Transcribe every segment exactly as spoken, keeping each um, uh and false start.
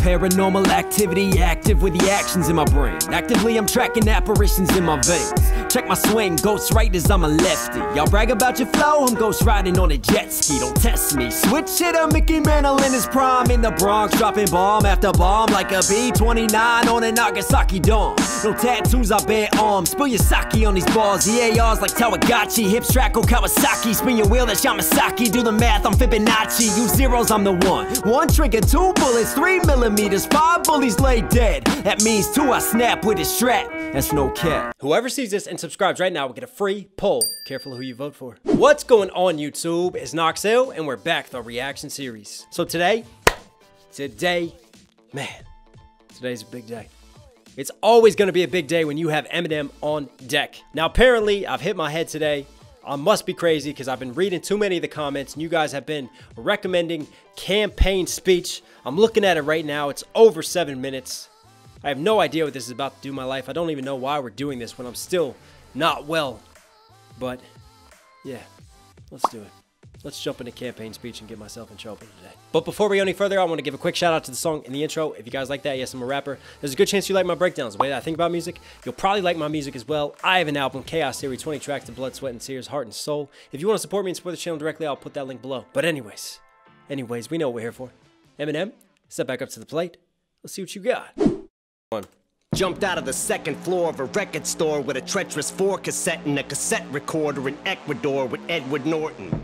Paranormal activity, active with the actions in my brain. Actively I'm tracking apparitions in my veins. Check my swing, ghost riders, I'm a lefty. Y'all brag about your flow, I'm ghost riding on a jet ski. Don't test me. Switch it up, Mickey Mantle in his prime. In the Bronx, dropping bomb after bomb like a B twenty-nine on a Nagasaki dawn. No tattoos, I bear arms. Spill your sake on these balls. E A Rs like Tawagachi. Hips track, oh Kawasaki. Spin your wheel, that's Yamasaki. Do the math, I'm Fibonacci. Use zeros, I'm the one. One trigger, two bullets, three millimeters. Five bullies lay dead. That means two, I snap with a strap. That's no cap. Whoever sees this and subscribes right now will get a free poll. Careful who you vote for. What's going on, YouTube? It's Noxil, and we're back with our reaction series. So today, today, man, today's a big day. It's always going to be a big day when you have Eminem on deck. Now, apparently, I've hit my head today. I must be crazy because I've been reading too many of the comments, and you guys have been recommending campaign speech. I'm looking at it right now. It's over seven minutes. I have no idea what this is about to do in my life. I don't even know why we're doing this when I'm still not well. But, yeah, let's do it. Let's jump into campaign speech and get myself in trouble today. But before we go any further, I want to give a quick shout out to the song in the intro. If you guys like that, yes, I'm a rapper. There's a good chance you like my breakdowns. The way that I think about music, you'll probably like my music as well. I have an album, Chaos Theory, twenty tracks of blood, sweat, and tears, heart, and soul. If you want to support me and support the channel directly, I'll put that link below. But anyways, anyways, we know what we're here for. Eminem, step back up to the plate. Let's see what you got. One. Jumped out of the second floor of a record store with a treacherous four cassette and a cassette recorder in Ecuador with Edward Norton.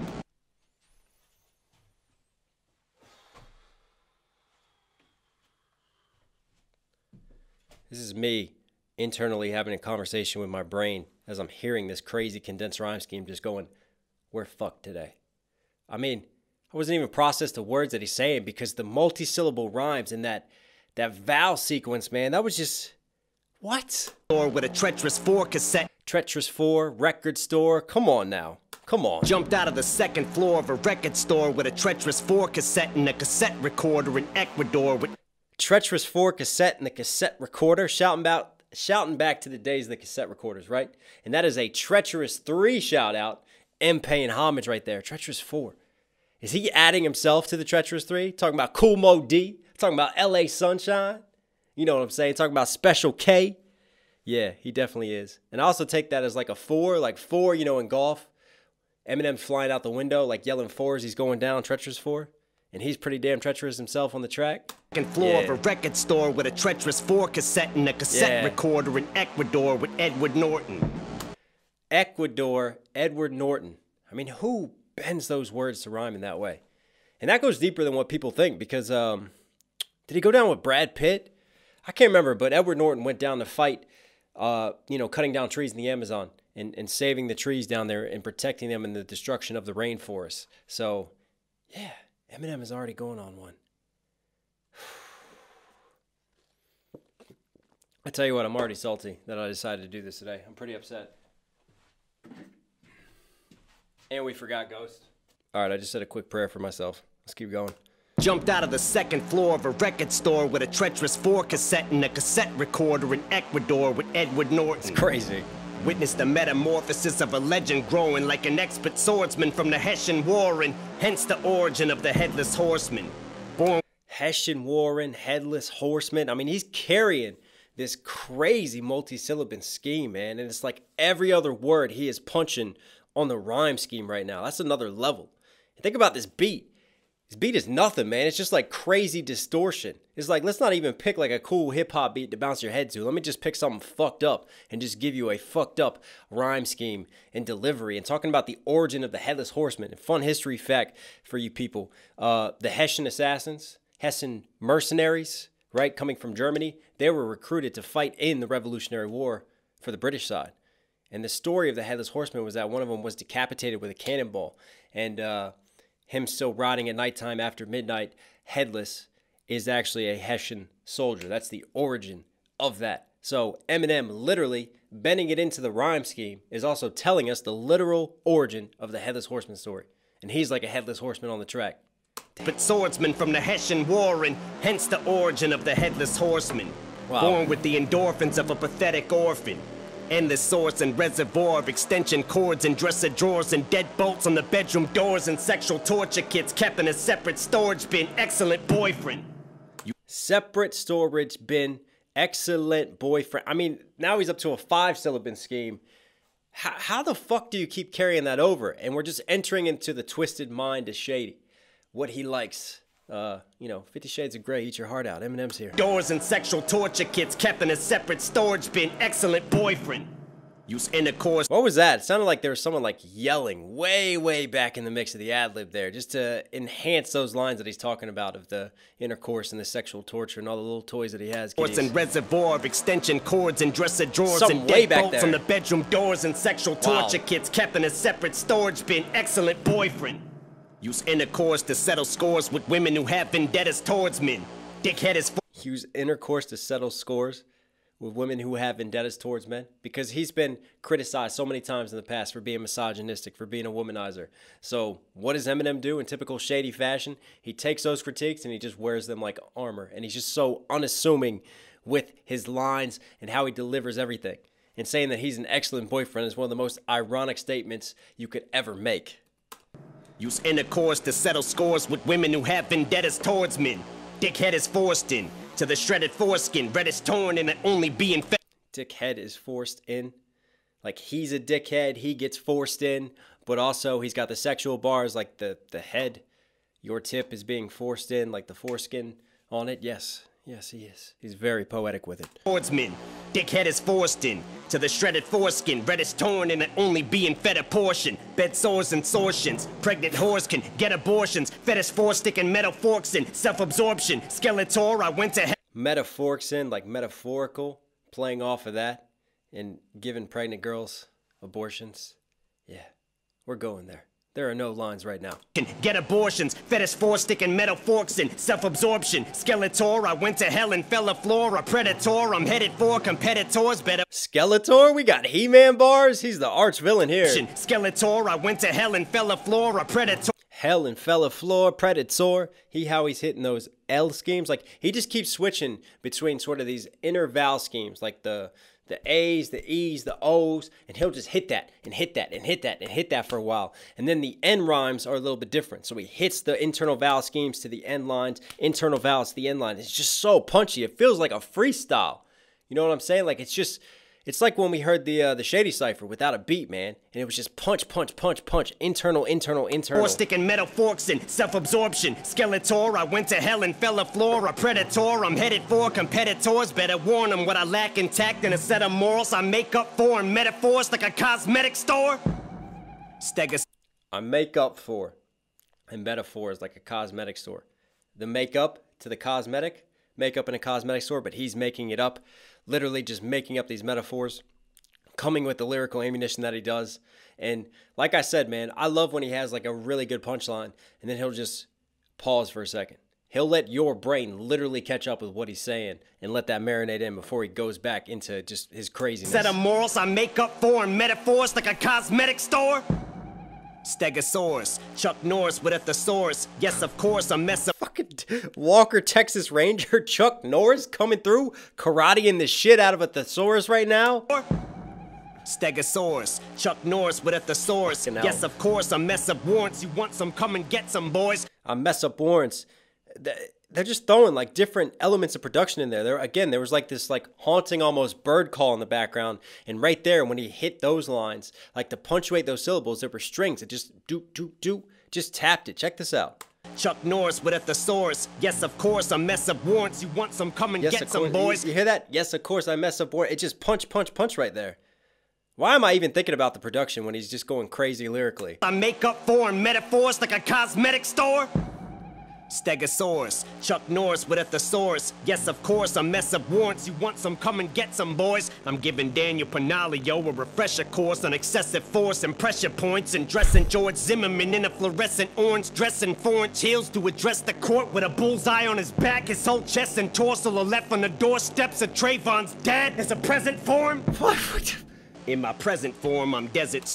This is me internally having a conversation with my brain as I'm hearing this crazy condensed rhyme scheme just going, we're fucked today. I mean, I wasn't even processed the words that he's saying because the multi-syllable rhymes in that that vowel sequence, man, that was just, what? Or with a treacherous four cassette. Treacherous four, record store, come on now. Come on. Jumped out of the second floor of a record store with a treacherous four cassette and a cassette recorder in Ecuador with Treacherous four cassette and the cassette recorder, shouting about shouting back to the days of the cassette recorders, right? And that is a Treacherous three shout out and paying homage right there. Treacherous four. Is he adding himself to the Treacherous three? Talking about Cool Mo D, talking about L A Sunshine. You know what I'm saying? Talking about Special K. Yeah, he definitely is. And I also take that as like a four, like four, you know, in golf. Eminem's flying out the window, like yelling four as he's going down, Treacherous four. And he's pretty damn treacherous himself on the track. Second floor yeah. of a record store with a treacherous four cassette and a cassette yeah. recorder in Ecuador with Edward Norton. Ecuador, Edward Norton. I mean, who bends those words to rhyme in that way? And that goes deeper than what people think because, um, did he go down with Brad Pitt? I can't remember, but Edward Norton went down to fight, uh, you know, cutting down trees in the Amazon and, and saving the trees down there and protecting them in the destruction of the rainforest. So, yeah. Eminem is already going on one. I tell you what, I'm already salty that I decided to do this today. I'm pretty upset. And we forgot Ghost. All right, I just said a quick prayer for myself. Let's keep going. Jumped out of the second floor of a record store with a treacherous four cassette and a cassette recorder in Ecuador with Edward Norton. It's crazy. Witnessed the metamorphosis of a legend growing like an expert swordsman from the Hessian Warren, hence the origin of the Headless Horseman. Born Hessian Warren, Headless Horseman. I mean, he's carrying this crazy multi-syllable scheme, man. And it's like every other word he is punching on the rhyme scheme right now. That's another level. And think about this beat. This beat is nothing, man. It's just like crazy distortion. It's like, let's not even pick like a cool hip-hop beat to bounce your head to. Let me just pick something fucked up and just give you a fucked up rhyme scheme and delivery. And talking about the origin of the Headless Horseman. And fun history fact for you people. Uh, the Hessian assassins, Hessian mercenaries, right, coming from Germany, they were recruited to fight in the Revolutionary War for the British side. And the story of the Headless Horseman was that one of them was decapitated with a cannonball. And, uh... him still riding at nighttime after midnight, headless, is actually a Hessian soldier. That's the origin of that. So Eminem literally bending it into the rhyme scheme is also telling us the literal origin of the Headless Horseman story. And he's like a Headless Horseman on the track. But swordsman from the Hessian Warren, hence the origin of the Headless Horseman. Wow. Born with the endorphins of a pathetic orphan. Endless source and reservoir of extension cords and dresser drawers and dead bolts on the bedroom doors and sexual torture kits kept in a separate storage bin. Excellent boyfriend. separate storage bin, excellent boyfriend. I mean, now he's up to a five syllable scheme. How, how the fuck do you keep carrying that over? And we're just entering into the twisted mind of Shady. What he likes. Uh, you know, Fifty Shades of Grey, eat your heart out. Eminem's here. Doors and sexual torture kits kept in a separate storage bin. Excellent boyfriend. Use intercourse. What was that? It sounded like there was someone like yelling way, way back in the mix of the ad-lib there, just to enhance those lines that he's talking about of the intercourse and the sexual torture and all the little toys that he has. Doors and reservoir of extension cords and dresser drawers Something and way deadbolts back there. from the bedroom doors and sexual torture Wow. kits kept in a separate storage bin. Excellent boyfriend. Use intercourse to settle scores with women who have vendettas towards men. Dickhead is. Use intercourse to settle scores with women who have vendettas towards men, because he's been criticized so many times in the past for being misogynistic, for being a womanizer. So what does Eminem do in typical Shady fashion? He takes those critiques and he just wears them like armor, and he's just so unassuming with his lines and how he delivers everything. And saying that he's an excellent boyfriend is one of the most ironic statements you could ever make. Use intercourse to settle scores with women who have vendettas towards men. Dickhead is forced in to the shredded foreskin, red is torn and it only being fed. Dickhead is forced in. Like, he's a dickhead, he gets forced in, but also he's got the sexual bars like the, the head. Your tip is being forced in, like the foreskin on it. Yes, yes, he is. He's very poetic with it. Towards men. Dickhead is forced in to the shredded foreskin, red is torn and it only being fed a portion. Bed sores and sortions, pregnant whores can get abortions. Fetish four sticking metal forks in self-absorption. Skeletor, I went to hell. Metaphorics in, like metaphorical, playing off of that and giving pregnant girls abortions. Yeah, we're going there. There are no lines right now. Can get abortions. Fetish four sticking metal forks in self-absorption. Skeletor, I went to hell and fell a floor. A predator, I'm headed for competitors. Better. Skeletor, we got He-Man bars. He's the arch villain here. Skeletor, I went to hell and fell a floor. A predator. Hell and fell a floor, predator. He how he's hitting those L schemes. Like, he just keeps switching between sort of these inner vowel schemes, like the the A's, the E's, the O's, and he'll just hit that and hit that and hit that and hit that for a while. And then the end rhymes are a little bit different. So he hits the internal vowel schemes to the end lines, internal vowels to the end line. It's just so punchy. It feels like a freestyle. You know what I'm saying? Like, it's just, it's like when we heard the uh, the Shady Cypher without a beat, man. And it was just punch, punch, punch, punch, internal, internal, internal. Four sticking metal forks in self-absorption. Skeletor, I went to hell and fell a floor. A predator, I'm headed for competitors. Better warn them what I lack intact in a set of morals I make up for in metaphors like a cosmetic store. Stegas. I make up for in metaphors like a cosmetic store. The makeup to the cosmetic, makeup in a cosmetic store, but he's making it up. Literally just making up these metaphors, coming with the lyrical ammunition that he does. And like I said, man, I love when he has like a really good punchline and then he'll just pause for a second. He'll let your brain literally catch up with what he's saying and let that marinate in before he goes back into just his craziness. Set of morals I make up for in metaphors like a cosmetic store. Stegosaurus, Chuck Norris with a thesaurus. Yes, of course, a mess of fucking Walker, Texas Ranger, Chuck Norris coming through, karateing the shit out of a thesaurus right now. Stegosaurus, Chuck Norris with a thesaurus. Yes, of course, a mess of warrants. You want some, come and get some, boys. A mess up warrants. They're just throwing like different elements of production in there. There again, there was like this like haunting almost bird call in the background, and right there when he hit those lines, like to punctuate those syllables, there were strings. It just do do do, just tapped it. Check this out. Chuck Norris with a thesaurus. Yes, of course, a mess of warrants. You want some, come and yes, get some, course. boys. You, you hear that? Yes, of course, I mess up warrant. It just punch punch punch right there. Why am I even thinking about the production when he's just going crazy lyrically? I make up for in metaphors like a cosmetic store. Stegosaurus, Chuck Norris with a thesaurus. Yes, of course, a mess of warrants. You want some, come and get some, boys. I'm giving Daniel Panaleo a refresher course on excessive force and pressure points, and dressing George Zimmerman in a fluorescent orange dress and four-inch heels to address the court with a bullseye on his back. His whole chest and torso are left on the doorsteps of Trayvon's dad as a present form. What? In my present form, I'm desert.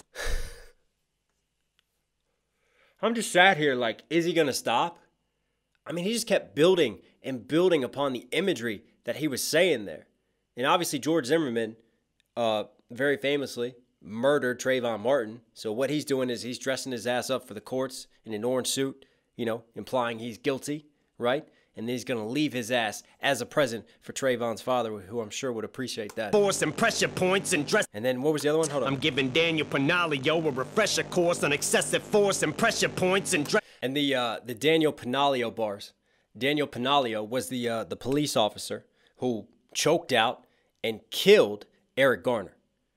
I'm just sat here like, is he gonna stop? I mean, he just kept building and building upon the imagery that he was saying there. And obviously, George Zimmerman, uh, very famously, murdered Trayvon Martin. So what he's doing is he's dressing his ass up for the courts in an orange suit, you know, implying he's guilty, right? and then he's going to leave his ass as a present for Trayvon's father, who I'm sure would appreciate that. Force and pressure points and dress. And then what was the other one? Hold on. I'm giving Daniel Panaleo a refresher course on excessive force and pressure points and dress. And the uh, the Daniel Panaleo bars. Daniel Panaleo was the uh, the police officer who choked out and killed Eric Garner.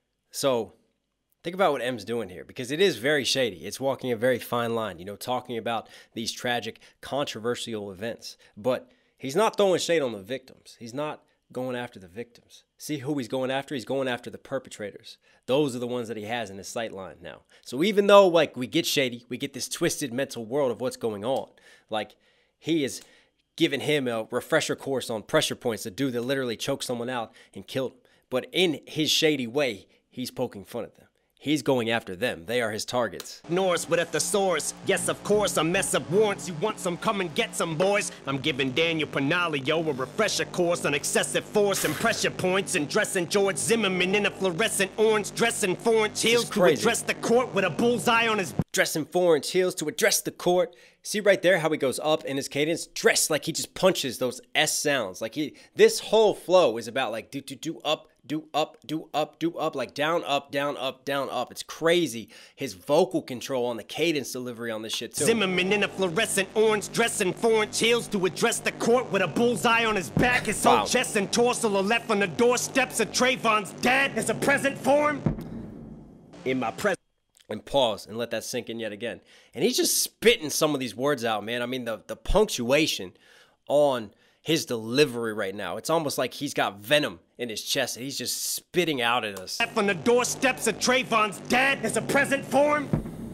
So think about what M's doing here, because it is very shady. It's walking a very fine line, you know, talking about these tragic, controversial events. But he's not throwing shade on the victims. He's not going after the victims. See who he's going after? He's going after the perpetrators. Those are the ones that he has in his sight line now. So even though, like, we get shady, we get this twisted mental world of what's going on, like, he is giving him a refresher course on pressure points, a dude that literally choked someone out and killed him. But in his shady way, he's poking fun at them. He's going after them. They are his targets. Norris with a thesaurus. Yes, of course, a mess of warrants. You want some, come and get some, boys. I'm giving Daniel Panaleo a refresher course on excessive force and pressure points and dressing George Zimmerman in a fluorescent orange dress and four-inch heels to address the court with a bullseye on his... Dressing four-inch heels to address the court. See right there how he goes up in his cadence? Dressed like he just punches those S sounds. Like he, this whole flow is about like do, do, do, up, do, up, do, up, do, up. Like down, up, down, up, down, up. It's crazy. His vocal control on the cadence delivery on this shit too. Zimmerman in a fluorescent orange dress and four-inch heels to address the court with a bullseye on his back. His whole Wow. chest and torso are left on the doorsteps of Trayvon's dad as a present for him. In my present. And pause and let that sink in yet again. And he's just spitting some of these words out, man. I mean, the, the punctuation on his delivery right now, it's almost like he's got venom in his chest and he's just spitting out at us. Left on the doorsteps of Trayvon's dad as a present for him.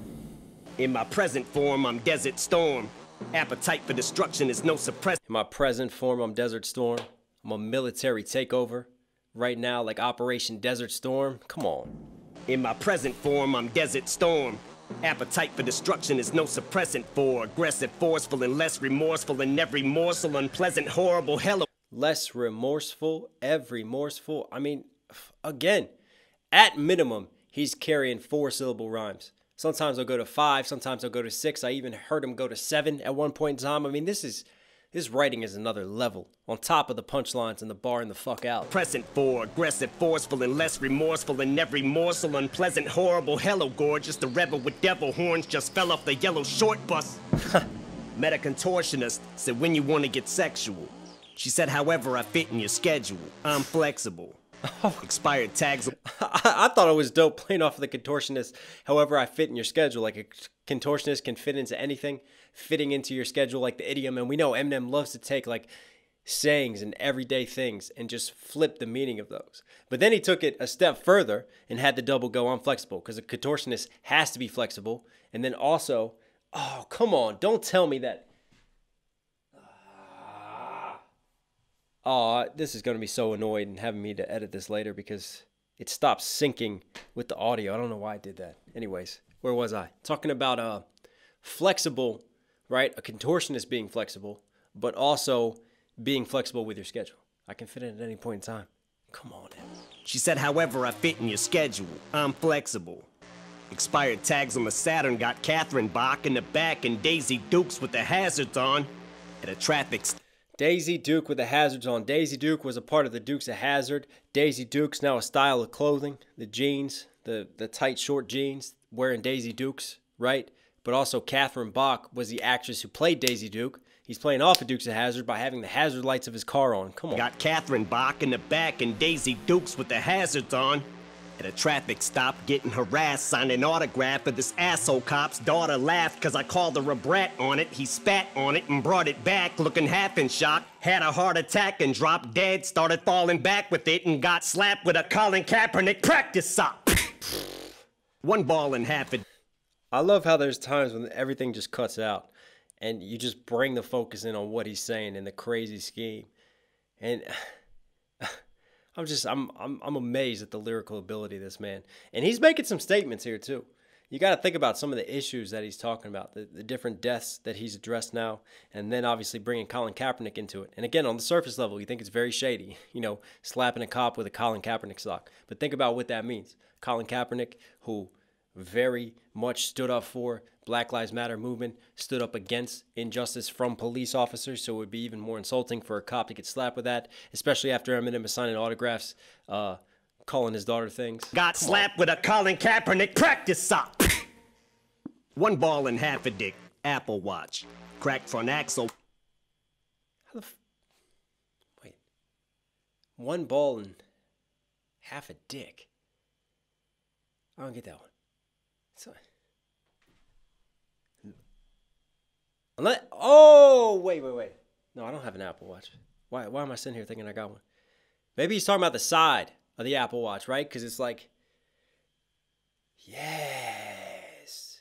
In my present form, I'm Desert Storm. Appetite for destruction is no suppressor. In my present form, I'm Desert Storm. I'm a military takeover right now, like Operation Desert Storm. Come on. In my present form, I'm Desert Storm. Appetite for destruction is no suppressant for aggressive, forceful, and less remorseful in every morsel, unpleasant, horrible, hell. Less remorseful, every remorseful. I mean, again, at minimum, he's carrying four-syllable rhymes. Sometimes I'll go to five, sometimes I'll go to six. I even heard him go to seven at one point in time. I mean, this is... This writing is another level, on top of the punchlines and the barring the fuck out. Present for aggressive, forceful, and less remorseful in every morsel, unpleasant, horrible, hello, gorgeous. The rebel with devil horns just fell off the yellow short bus. Met a contortionist, said when you want to get sexual. She said, however I fit in your schedule. I'm flexible. Expired tags. I, I thought it was dope playing off of the contortionist, however I fit in your schedule. Like a contortionist can fit into anything, fitting into your schedule like the idiom. And we know Eminem loves to take like sayings and everyday things and just flip the meaning of those. But then he took it a step further and had the double go, I'm flexible, because a contortionist has to be flexible. And then also, oh, come on, don't tell me that. Oh, this is going to be so annoyed and having me to edit this later because it stopped syncing with the audio. I don't know why I did that. Anyways, where was I? Talking about uh, flexible, right? A contortionist being flexible, but also being flexible with your schedule. I can fit it at any point in time. Come on, Em. She said, however I fit in your schedule. I'm flexible. Expired tags on the Saturn got Catherine Bach in the back and Daisy Dukes with the hazards on at a traffic stop. Daisy Duke with the hazards on. Daisy Duke was a part of the Dukes of Hazzard. Daisy Duke's now a style of clothing. The jeans, the, the tight short jeans, wearing Daisy Dukes, right? But also Catherine Bach was the actress who played Daisy Duke. He's playing off of Dukes of Hazzard by having the hazard lights of his car on. Come on. Got Catherine Bach in the back and Daisy Dukes with the hazards on at a traffic stop getting harassed, signing autograph for this asshole cop's daughter laughed cause I called her a brat on it. He spat on it and brought it back looking half in shock. Had a heart attack and dropped dead, started falling back with it and got slapped with a Colin Kaepernick practice sock. One ball and half it. I love how there's times when everything just cuts out and you just bring the focus in on what he's saying and the crazy scheme. And I'm just, I'm, I'm, I'm amazed at the lyrical ability of this man. And he's making some statements here too. You got to think about some of the issues that he's talking about, the, the different deaths that he's addressed now, and then obviously bringing Colin Kaepernick into it. And again, on the surface level, you think it's very shady, you know, slapping a cop with a Colin Kaepernick sock. But think about what that means. Colin Kaepernick, who very much stood up for Black Lives Matter movement stood up against injustice from police officers, so it would be even more insulting for a cop to get slapped with that, especially after Eminem is signing autographs, uh, calling his daughter things. Got Come slapped on. with a Colin Kaepernick practice sock. One ball and half a dick. Apple Watch. Cracked front axle. How the f- Wait. One ball and half a dick. I don't get that one. So, unless, oh, wait, wait, wait. No, I don't have an Apple Watch. Why, why am I sitting here thinking I got one? Maybe he's talking about the side of the Apple Watch, right? Because it's like, yes,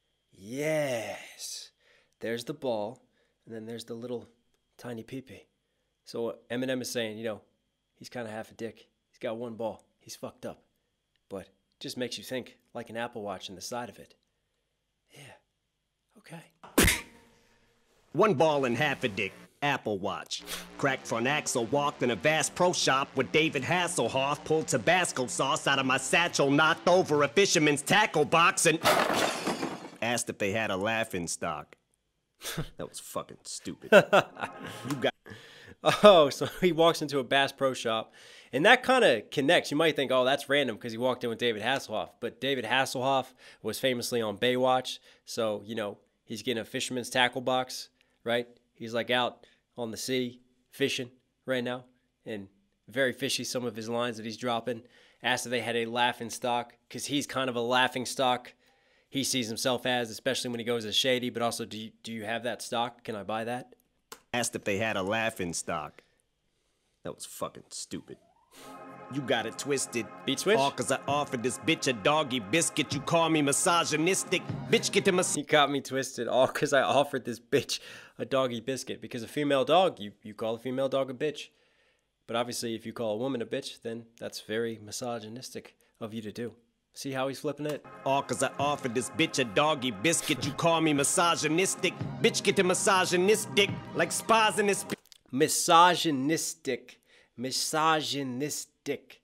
yes. There's the ball, and then there's the little tiny pee-pee. So what Eminem is saying, you know, he's kind of half a dick. He's got one ball. He's fucked up. But just makes you think like an Apple Watch in the side of it. Yeah. Okay. One ball and half a dick. Apple Watch. Cracked front axle, walked in a Bass Pro Shop with David Hasselhoff, pulled Tabasco sauce out of my satchel, knocked over a fisherman's tackle box, and asked if they had a laughing stock. That was fucking stupid. You got. Oh, so he walks into a Bass Pro Shop, and that kind of connects. You might think, oh, that's random because he walked in with David Hasselhoff, but David Hasselhoff was famously on Baywatch, so, you know, he's getting a fisherman's tackle box, right? He's like out on the sea fishing right now, and very fishy some of his lines that he's dropping. Asked if they had a laughing stock, because he's kind of a laughing stock he sees himself as, especially when he goes as Shady, but also, do you, do you have that stock? Can I buy that? Asked if they had a laughing stock. That was fucking stupid. You got it twisted. Beat switch? All cause I offered this bitch a doggy biscuit. You call me misogynistic. Bitch, get to mas- You got me twisted. All cause I offered this bitch a doggy biscuit. Because a female dog, you, you call a female dog a bitch. But obviously, if you call a woman a bitch, then that's very misogynistic of you to do. See how he's flipping it? All cause I offered this bitch a doggy biscuit. You call me misogynistic. Bitch, get to misogynistic. Like spas in this. Misogynistic. Misogynistic.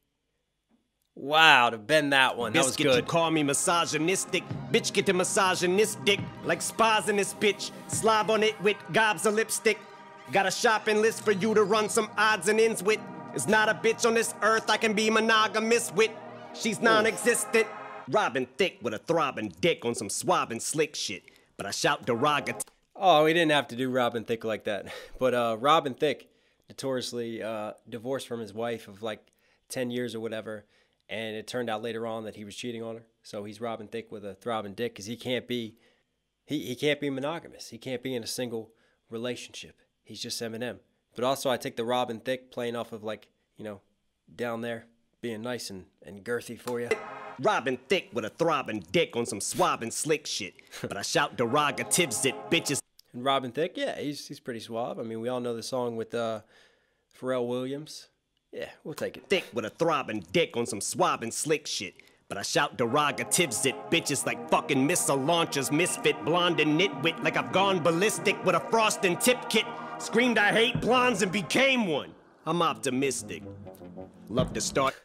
Wow, to bend that one. That was good. You call me misogynistic. Bitch, get to misogynistic. Like spas in this bitch. Slob on it with gobs of lipstick. Got a shopping list for you to run some odds and ends with. There's not a bitch on this earth I can be monogamous with. She's non-existent. Robin Thicke with a throbbing dick on some swabbing slick shit. But I shout derogatory. Oh, we didn't have to do Robin Thicke like that. But uh, Robin Thicke, notoriously uh, divorced from his wife of like ten years or whatever. And it turned out later on that he was cheating on her. So he's Robin Thicke with a throbbing dick because he can't be, he, he can't be monogamous. He can't be in a single relationship. He's just Eminem. But also I take the Robin Thicke playing off of like, you know, down there. Being nice and, and girthy for you. Robin Thicke with a throbbing dick on some swabbing slick shit. But I shout derogatives at bitches. And Robin Thicke, yeah, he's he's pretty suave. I mean, we all know the song with uh, Pharrell Williams. Yeah, we'll take it. Thick with a throbbing dick on some swabbing slick shit. But I shout derogatives at bitches like fucking missile launchers, misfit, blonde and nitwit. Like I've gone ballistic with a frosting tip kit. Screamed I hate blondes and became one. I'm optimistic. Love to start.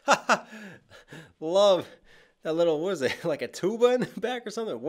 Love that little, what is it, like a tuba in the back or something?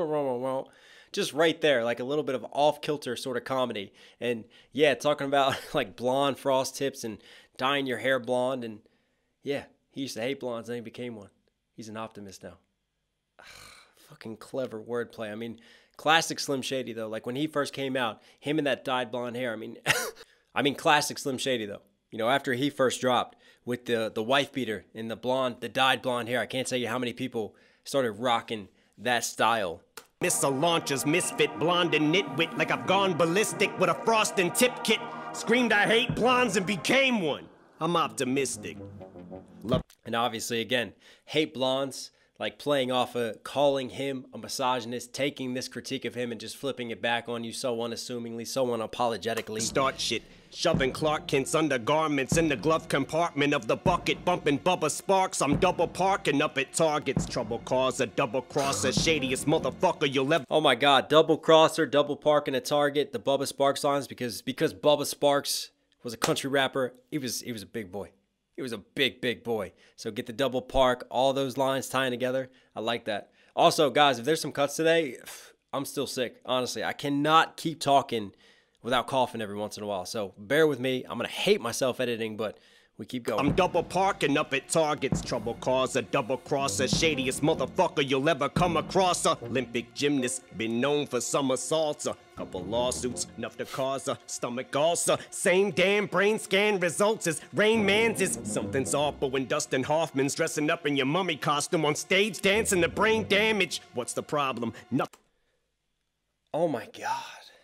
Just right there, like a little bit of off-kilter sort of comedy. And yeah, talking about like blonde frost tips and dyeing your hair blonde. And yeah, he used to hate blondes and he became one. He's an optimist now. Ugh, fucking clever wordplay. I mean, classic Slim Shady though. Like when he first came out, him and that dyed blonde hair. I mean, I mean classic Slim Shady though. You know, after he first dropped with the, the wife beater and the blonde, the dyed blonde hair, I can't tell you how many people started rocking that style. Missile launchers, misfit, blonde and nitwit. Like I've gone ballistic with a frosting tip kit. Screamed I hate blondes and became one. I'm optimistic. Love. And obviously, again, hate blondes, like playing off of calling him a misogynist, taking this critique of him and just flipping it back on you so unassumingly, so unapologetically. Start shit. Shoving Clark Kent's undergarments in the glove compartment of the bucket, bumping Bubba Sparks. I'm double parking up at Target's. Trouble cause a double crosser, shadiest motherfucker you'll ever. Oh my God, double crosser, double parking at Target, the Bubba Sparks lines, because because Bubba Sparks was a country rapper. He was he was a big boy. He was a big big boy. So get the double park, all those lines tying together. I like that. Also, guys, if there's some cuts today, I'm still sick. Honestly, I cannot keep talking without coughing every once in a while. So bear with me. I'm going to hate myself editing, but we keep going. I'm double parking up at Target's trouble causer, double crosser, shadiest motherfucker you'll ever come across. A Olympic gymnast, been known for somersaults. A couple lawsuits, enough to cause a stomach ulcer. Same damn brain scan results as Rain Man's is. Something's off, but when Dustin Hoffman's dressing up in your mummy costume on stage dancing to brain damage, what's the problem? Nothing. Oh my God.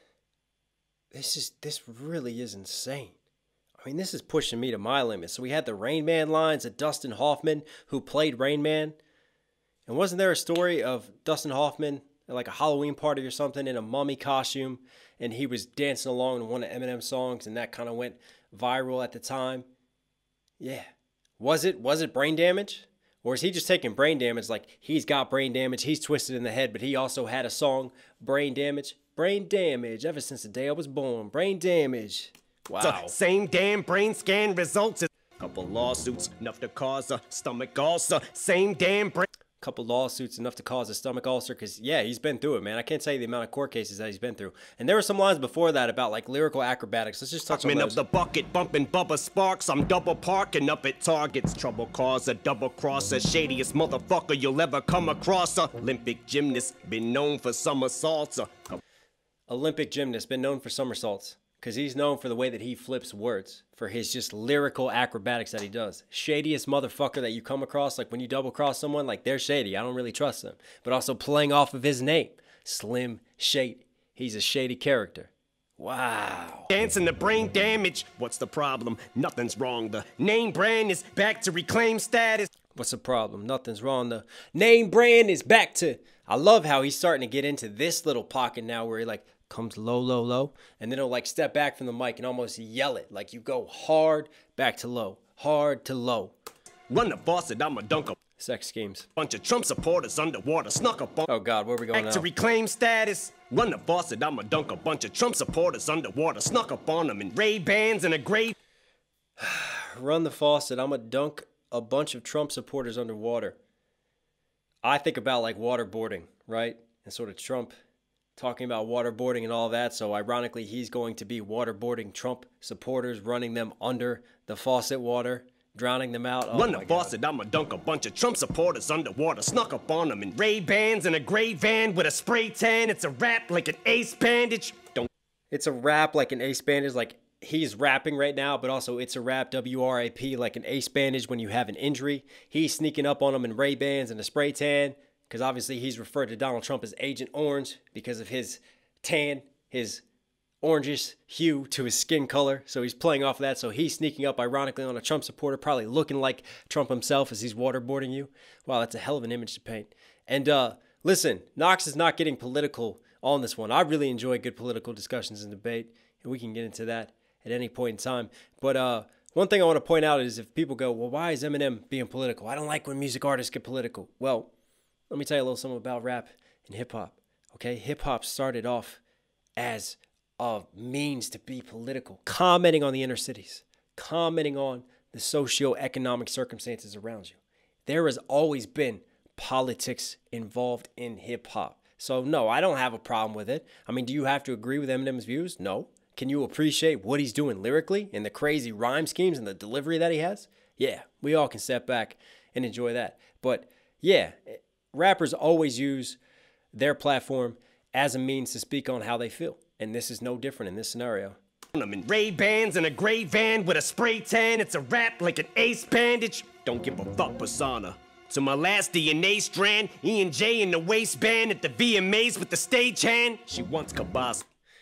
This is, this really is insane. I mean, this is pushing me to my limit. So we had the Rain Man lines of Dustin Hoffman, who played Rain Man. And wasn't there a story of Dustin Hoffman at like a Halloween party or something in a mummy costume, and he was dancing along to one of Eminem's songs, and that kind of went viral at the time? Yeah. Was it, was it brain damage? Or is he just taking brain damage like he's got brain damage, he's twisted in the head, but he also had a song, Brain Damage? Brain damage ever since the day I was born. Brain damage. Wow. So, same damn brain scan results as couple lawsuits, enough to cause a stomach ulcer. Same damn brain. Couple lawsuits enough to cause a stomach ulcer, because yeah, he's been through it, man. I can't tell you the amount of court cases that he's been through. And there were some lines before that about like lyrical acrobatics. Let's just touch on those. Up the bucket, bumping Bubba Sparks. I'm double parking up at Target's trouble causer, double crosser, shadiest motherfucker you'll ever come across. A Olympic gymnast, been known for somersaults. A Olympic gymnast, been known for somersaults, because he's known for the way that he flips words, for his just lyrical acrobatics that he does. Shadiest motherfucker that you come across, like when you double cross someone, like they're shady. I don't really trust them. But also playing off of his name, Slim Shady. He's a shady character. Wow. Dancing to brain damage. What's the problem? Nothing's wrong. The name brand is back to reclaim status. What's the problem? Nothing's wrong. The name brand is back to... I love how he's starting to get into this little pocket now where he like comes low, low, low, and then he'll like step back from the mic and almost yell it. Like you go hard, back to low, hard to low. Run the faucet, I'm a dunker. Sex schemes. Bunch of Trump supporters underwater, snuck up on. Oh God, where are we going back now? to reclaim status. Run the faucet, I'm a dunker. Bunch of Trump supporters underwater, snuck up on them in Ray-Bans and a gray. Run the faucet, I'm a dunk a bunch of Trump supporters underwater. I think about like waterboarding, right? And sort of Trump talking about waterboarding and all that. So ironically, he's going to be waterboarding Trump supporters, running them under the faucet water, drowning them out. Oh Run the faucet, I'm a dunk a bunch of Trump supporters underwater, snuck up on them in Ray-Bans and a gray van with a spray tan. It's a rap like an ace bandage. Don't. It's a rap like an ace bandage, like he's rapping right now, but also it's a rap, W R A P, like an ace bandage when you have an injury. He's sneaking up on them in Ray-Bans and a spray tan, because obviously he's referred to Donald Trump as Agent Orange because of his tan, his orangish hue to his skin color. So he's playing off of that. So he's sneaking up ironically on a Trump supporter, probably looking like Trump himself as he's waterboarding you. Wow, that's a hell of an image to paint. And uh, listen, Knox is not getting political on this one. I really enjoy good political discussions and debate, and we can get into that at any point in time. But uh, one thing I want to point out is if people go, well, why is Eminem being political? I don't like when music artists get political. Well, let me tell you a little something about rap and hip-hop, okay? Hip-hop started off as a means to be political, commenting on the inner cities, commenting on the socio-economic circumstances around you. There has always been politics involved in hip-hop. So, no, I don't have a problem with it. I mean, do you have to agree with Eminem's views? No. Can you appreciate what he's doing lyrically and the crazy rhyme schemes and the delivery that he has? Yeah, we all can step back and enjoy that. But, yeah, rappers always use their platform as a means to speak on how they feel. And this is no different in this scenario. I'm in Ray-Bans and a gray van with a spray tan. It's a rap like an ace bandage. Don't give a fuck, persona. To my last D N A strand, E and J in the waistband at the V M As with the stagehand. She wants kabas.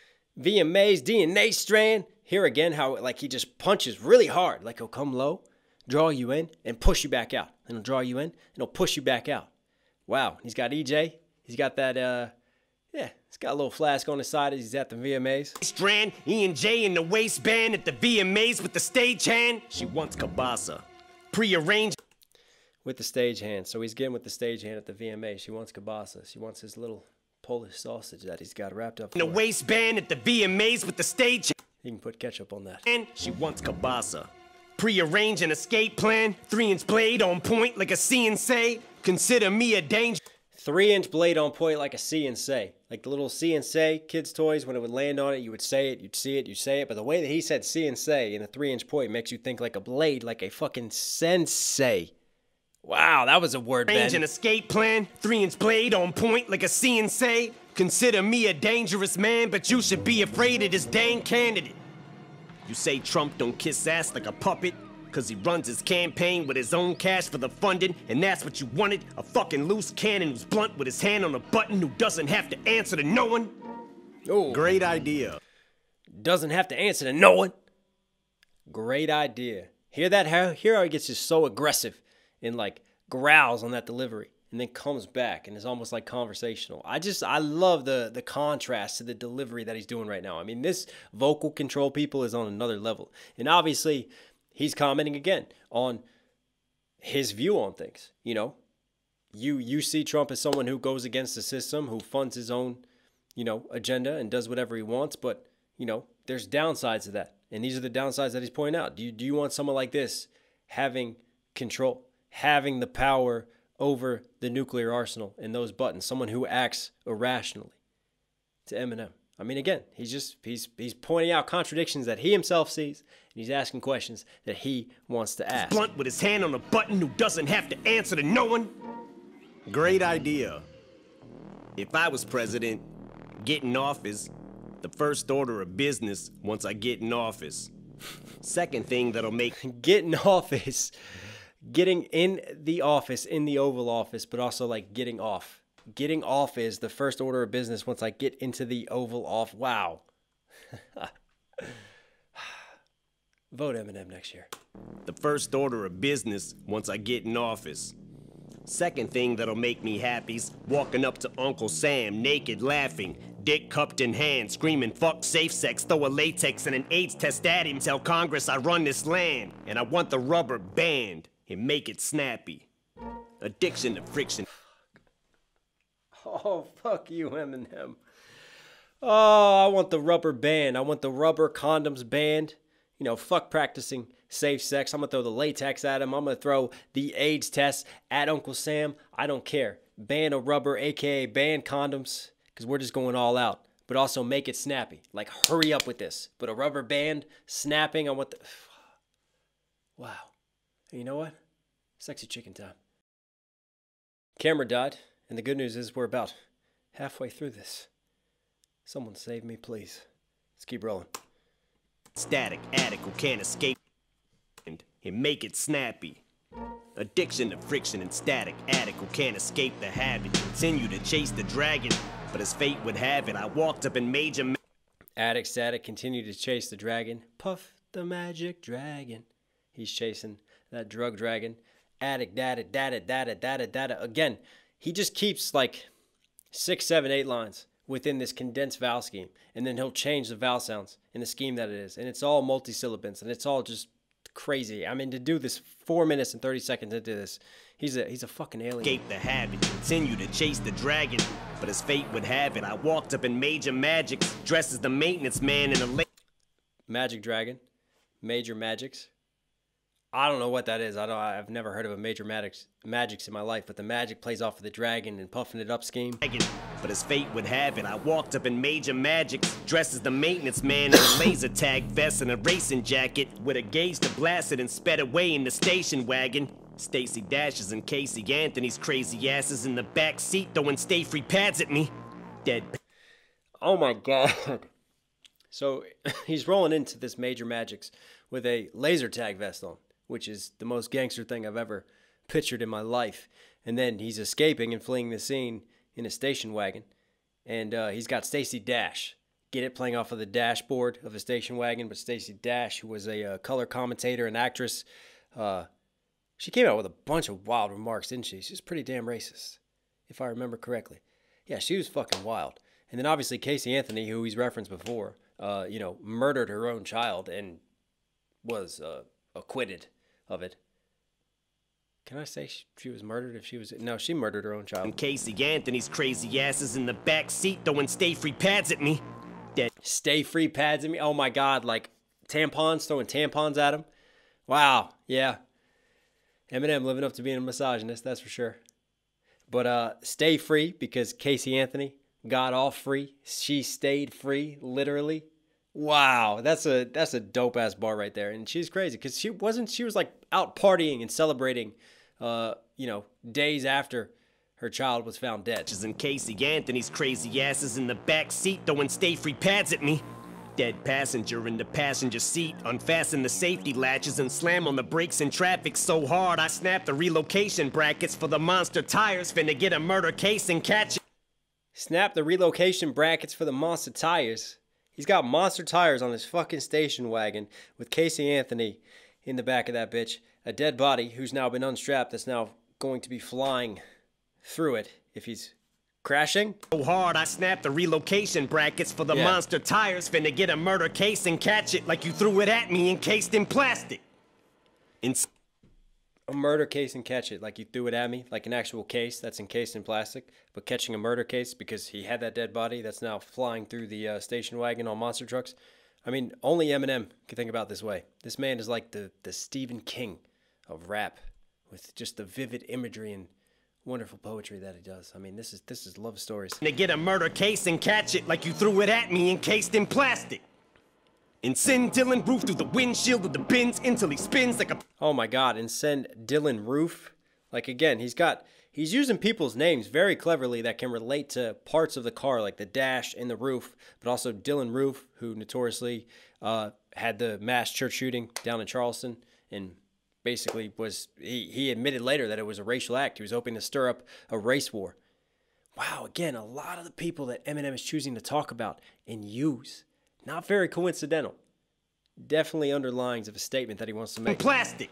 V M As, D N A strand. Here again, how like he just punches really hard. Like he'll come low, draw you in, and push you back out. And he'll draw you in, and he'll push you back out. Wow, he's got E J. He's got that, uh, yeah, he's got a little flask on his side as he's at the V M As. Strand, E and J in the waistband at the V M As with the stagehand. She wants kabasa. Prearranged. With the stagehand. So he's getting with the stagehand at the V M A. She wants kielbasa. She wants his little Polish sausage that he's got wrapped up. In the waistband at the V M As with the stage. You can put ketchup on that. And she wants kielbasa. Prearrange an escape plan. Three-inch blade on point like a C and say. Consider me a danger. Three-inch blade on point like a C and say. Like the little see and say kids' toys, when it would land on it, you would say it, you'd see it, you'd say it. But the way that he said see and say in a three-inch point makes you think like a blade, like a fucking sensei. Wow, that was a word, Ben. Range and escape plan, three-inch blade on point like a see and say. Consider me a dangerous man, but you should be afraid of this dang candidate. You say Trump don't kiss ass like a puppet, cause he runs his campaign with his own cash for the funding, and that's what you wanted? A fucking loose cannon who's blunt with his hand on a button, who doesn't have to answer to no one? Oh, great idea. Doesn't have to answer to no one. Great idea. Hear that? How Here he gets just so aggressive and like growls on that delivery and then comes back and is almost like conversational. I just, I love the the contrast to the delivery that he's doing right now. I mean, this vocal control people is on another level. And obviously, he's commenting again on his view on things. You know, you you see Trump as someone who goes against the system, who funds his own, you know, agenda and does whatever he wants. But, you know, there's downsides to that. And these are the downsides that he's pointing out. Do you, do you want someone like this having control, having the power over the nuclear arsenal and those buttons? Someone who acts irrationally. To Eminem. I mean, again, he's just, he's he's pointing out contradictions that he himself sees, and he's asking questions that he wants to ask. Blunt with his hand on a button, who doesn't have to answer to no one? Great idea. If I was president, get in office, the first order of business once I get in office. Second thing that'll make... Get in office. Getting in the office, in the Oval Office, but also like getting off. Getting off is the first order of business once I get into the Oval Office. Wow. Vote Eminem next year. The first order of business once I get in office. Second thing that'll make me happy's walking up to Uncle Sam, naked, laughing, dick cupped in hand, screaming, fuck safe sex, throw a latex and an AIDS test at him, tell Congress I run this land, and I want the rubber band, and make it snappy. Addiction to friction. Oh, fuck you, Eminem. Oh, I want the rubber band. I want the rubber condoms band. You know, fuck practicing safe sex. I'm going to throw the latex at him. I'm going to throw the AIDS test at Uncle Sam. I don't care. Ban of rubber, a k a ban condoms, because we're just going all out. But also make it snappy. Like, hurry up with this. But a rubber band, snapping, I want the... Wow. And you know what? Sexy chicken time. Camera died. And the good news is we're about halfway through this. Someone save me, please. Let's keep rolling. Static, attic who can't escape and, and make it snappy. Addiction to friction and static, attic who can't escape the habit. Continue to chase the dragon, but as fate would have it, I walked up in major... Ma Attic, static, continue to chase the dragon. Puff the magic dragon. He's chasing that drug dragon. Attic, data, data, data, data, data. Again, he just keeps like six, seven, eight lines within this condensed vowel scheme. And then he'll change the vowel sounds in the scheme that it is. And it's all multi-syllables. And it's all just crazy. I mean, to do this four minutes and thirty seconds into this, he's a he's a fucking alien. Escape the habit, continue to chase the dragon. But as fate would have it, I walked up in major magics, dressed as the maintenance man in a late... Magic dragon. Major magics. I don't know what that is. I don't. I've never heard of a major magics, magics in my life, but the magic plays off of the dragon and puffing it up scheme. But as fate would have it, I walked up in major magics, dressed as the maintenance man in a laser tag vest and a racing jacket, with a gauge to blast it and sped away in the station wagon. Stacey Dashes and Casey Anthony's crazy asses in the back seat throwing stay free pads at me. Dead. Oh my god. So he's rolling into this major magics with a laser tag vest on, which is the most gangster thing I've ever pictured in my life. And then he's escaping and fleeing the scene in a station wagon. And uh, he's got Stacey Dash. Get it? Playing off of the dashboard of a station wagon. But Stacey Dash, who was a uh, color commentator and actress, uh, she came out with a bunch of wild remarks, didn't she? She's pretty damn racist, if I remember correctly. Yeah, she was fucking wild. And then obviously Casey Anthony, who he's referenced before, uh, you know, murdered her own child and was uh, acquitted of it. Can I say she, she was murdered if she was... No, she murdered her own child. And Casey Anthony's crazy asses in the back seat throwing stay free pads at me. Dead. Stay free pads at me? Oh my god, like tampons, throwing tampons at him? Wow, yeah. Eminem living up to being a misogynist, that's for sure. But uh, stay free because Casey Anthony got off free. She stayed free, literally. Wow, that's a that's a dope ass bar right there. And she's crazy because she wasn't. She was like out partying and celebrating, uh, you know, days after her child was found dead. And Casey Anthony's crazy asses in the back seat throwing stay free pads at me. Dead passenger in the passenger seat. Unfasten the safety latches and slam on the brakes in traffic so hard I snapped the relocation brackets for the monster tires. Finna get a murder case and catch it. Snap the relocation brackets for the monster tires. He's got monster tires on his fucking station wagon with Casey Anthony in the back of that bitch. A dead body who's now been unstrapped that's now going to be flying through it if he's crashing. So hard I snapped the relocation brackets for the Yeah. monster tires. Finna get a murder case and catch it like you threw it at me encased in plastic. In A murder case and catch it like you threw it at me, like an actual case that's encased in plastic, but catching a murder case because he had that dead body that's now flying through the uh, station wagon on monster trucks. I mean, only Eminem can think about this way. This man is like the, the Stephen King of rap with just the vivid imagery and wonderful poetry that he does. I mean, this is this is love stories. to get a murder case and catch it like you threw it at me encased in plastic. And send Dylan Roof through the windshield of the Benz until he spins like a... Oh my God, and send Dylan Roof. Like again, he's got, he's using people's names very cleverly that can relate to parts of the car, like the dash and the roof, but also Dylan Roof, who notoriously uh, had the mass church shooting down in Charleston and basically was, he, he admitted later that it was a racial act. He was hoping to stir up a race war. Wow, again, a lot of the people that Eminem is choosing to talk about and use. Not very coincidental. Definitely underlines of a statement that he wants to make. plastic.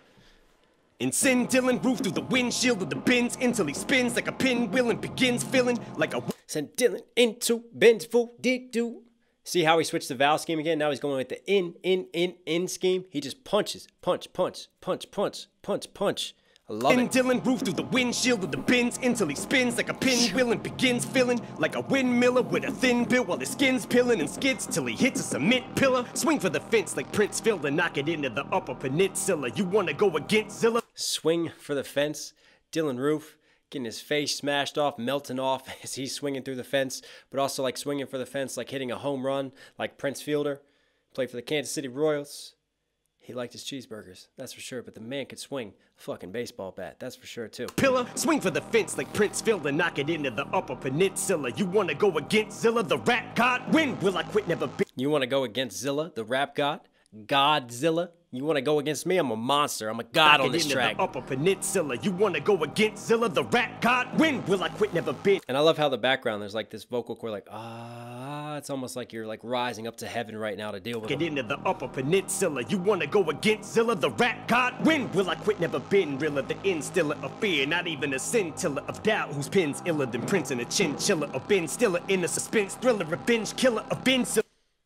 And send Dylan Roof through the windshield of the Benz until he spins like a pinwheel and begins feeling like a... Send Dylan into Ben's full did do. See how he switched the vowel scheme again? Now he's going with the in, in, in, in scheme. He just punches, punch, punch, punch, punch, punch, punch. I love And it. Dylan Roof through the windshield of the Benz until he spins like a pinwheel and begins feeling like a windmiller with a thin bill while his skin's peeling and skids till he hits a cement pillar. Swing for the fence like Prince Phil and knock it into the Upper Peninsula. You wanna go against Zilla? Swing for the fence. Dylan Roof getting his face smashed off, melting off as he's swinging through the fence, but also like swinging for the fence, like hitting a home run, like Prince Fielder. Played for the Kansas City Royals. He liked his cheeseburgers, that's for sure, but the man could swing a fucking baseball bat, that's for sure too. Pillar, swing for the fence like Prince Phil and knock it into the Upper Peninsula. You wanna go against Zilla, the rap god? When will I quit? Never be. You want to go against Zilla, the rap god? Godzilla? You want to go against me? I'm a monster. I'm a god Knock on it this into track. the Upper Peninsula. You wanna go against Zilla, the rap god? When will I quit? Never been. And I love how the background, there's like this vocal cord like, ah, it's almost like you're like rising up to heaven right now to deal with Get him. into the Upper Peninsula. You wanna go against Zilla, the rap god? When will I quit? Never been realer. The instiller of fear, not even a scintilla of doubt. Whose pen's iller than Prince and a chinchilla? Or Ben Stiller in a suspense thriller, revenge killer of Ben Stiller.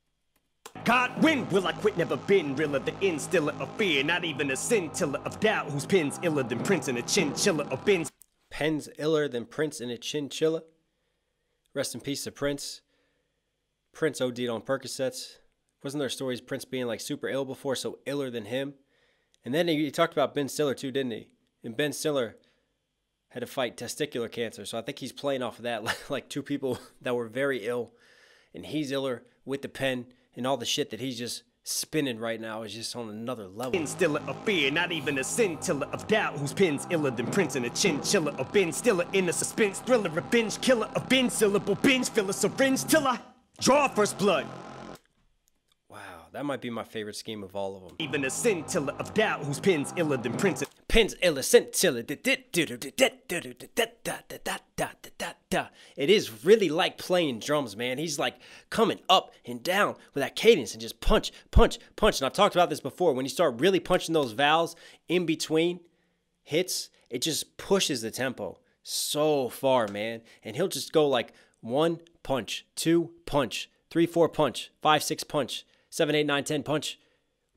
God, when will I quit? Never been realer. The instiller of fear, not even a scintilla of doubt. Whose pen's iller than Prince and a chinchilla? Or Ben Penn's iller than Prince in a chinchilla. Rest in peace to Prince. Prince OD'd on Percocets. Wasn't there stories Prince being like super ill before, so iller than him? And then he, he talked about Ben Stiller too, didn't he? And Ben Stiller had to fight testicular cancer, so I think he's playing off of that, like, like two people that were very ill, and he's iller with the pen, and all the shit that he's just spinning right now is just on another level. Instiller of fear, not even a scintilla of doubt. Whose pen's iller than Prince and a chinchilla? Or Ben Stiller in a suspense thriller, revenge killer. A Ben syllable binge filler, syringe till I draw first blood. Wow, that might be my favorite scheme of all of them. Even a scintilla of doubt. Whose pen's iller than Prince and Pins illa scintilla. It is really like playing drums, man. He's like coming up and down with that cadence and just punch, punch, punch. And I've talked about this before. When you start really punching those vowels in between hits, it just pushes the tempo so far, man. And he'll just go like one punch, two punch, three, four punch, five, six punch, seven, eight, nine, ten punch.